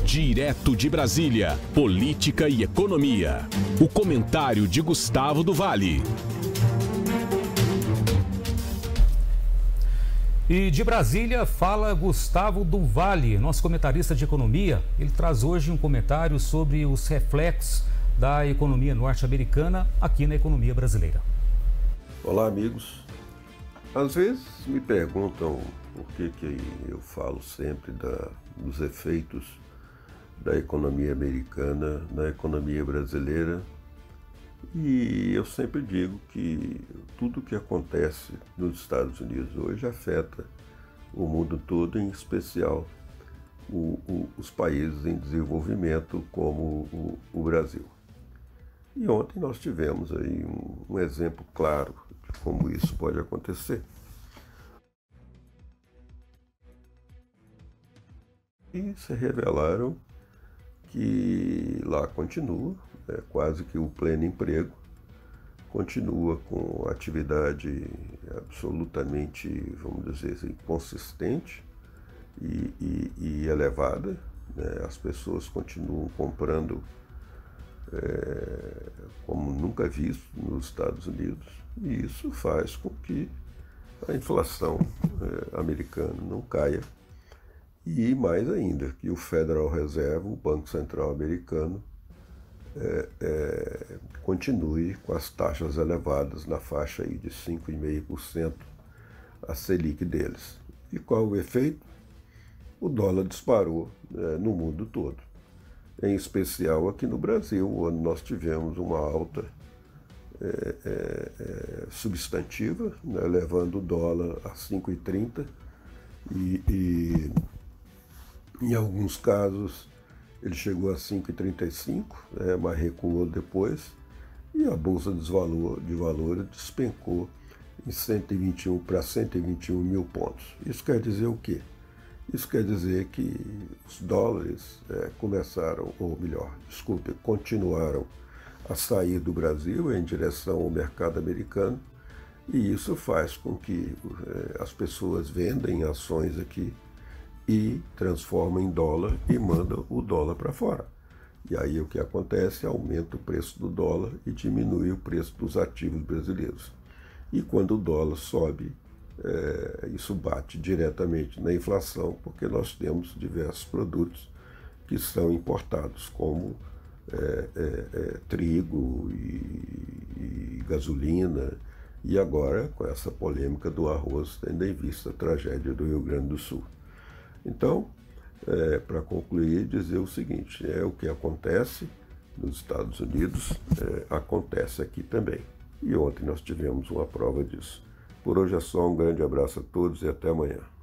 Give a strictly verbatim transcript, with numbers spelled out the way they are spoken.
Direto de Brasília, política e economia. O comentário de Gustavo do Vale. E de Brasília fala Gustavo do Vale, nosso comentarista de economia. Ele traz hoje um comentário sobre os reflexos da economia norte-americana aqui na economia brasileira. Olá, amigos. Às vezes me perguntam por que, que eu falo sempre da, dos efeitos da economia americana na economia brasileira. E eu sempre digo que tudo que acontece nos Estados Unidos hoje afeta o mundo todo, em especial o, o, os países em desenvolvimento como o, o Brasil. E ontem nós tivemos aí um, um exemplo claro de como isso pode acontecer. E se revelaram que lá continua, é, quase que o pleno emprego, continua com atividade absolutamente, vamos dizer assim, consistente e, e, e elevada, né? As pessoas continuam comprando é, como nunca visto nos Estados Unidos, e isso faz com que a inflação é, americana não caia. E mais ainda, que o Federal Reserve, o Banco Central americano, é, é, continue com as taxas elevadas na faixa aí de cinco vírgula cinco por cento a Selic deles. E qual o efeito? O dólar disparou é, no mundo todo, em especial aqui no Brasil, onde nós tivemos uma alta é, é, é, substantiva, né, levando o dólar a cinco vírgula trinta e, e em alguns casos ele chegou a cinco vírgula trinta e cinco, né, mas recuou depois, e a Bolsa de Valores, de valores despencou em cento e vinte e um para cento e vinte e um mil pontos. Isso quer dizer o quê? Isso quer dizer que os dólares é, começaram, ou melhor, desculpe, continuaram a sair do Brasil em direção ao mercado americano, e isso faz com que é, as pessoas vendem ações aqui e transforma em dólar e manda o dólar para fora. E aí o que acontece? Aumenta o preço do dólar e diminui o preço dos ativos brasileiros. E quando o dólar sobe, é, isso bate diretamente na inflação, porque nós temos diversos produtos que são importados, como é, é, é, trigo e, e gasolina, e agora com essa polêmica do arroz, tendo em vista a tragédia do Rio Grande do Sul. Então, é, para concluir, dizer o seguinte: é o que acontece nos Estados Unidos, é, acontece aqui também. E ontem nós tivemos uma prova disso. Por hoje é só, um grande abraço a todos e até amanhã.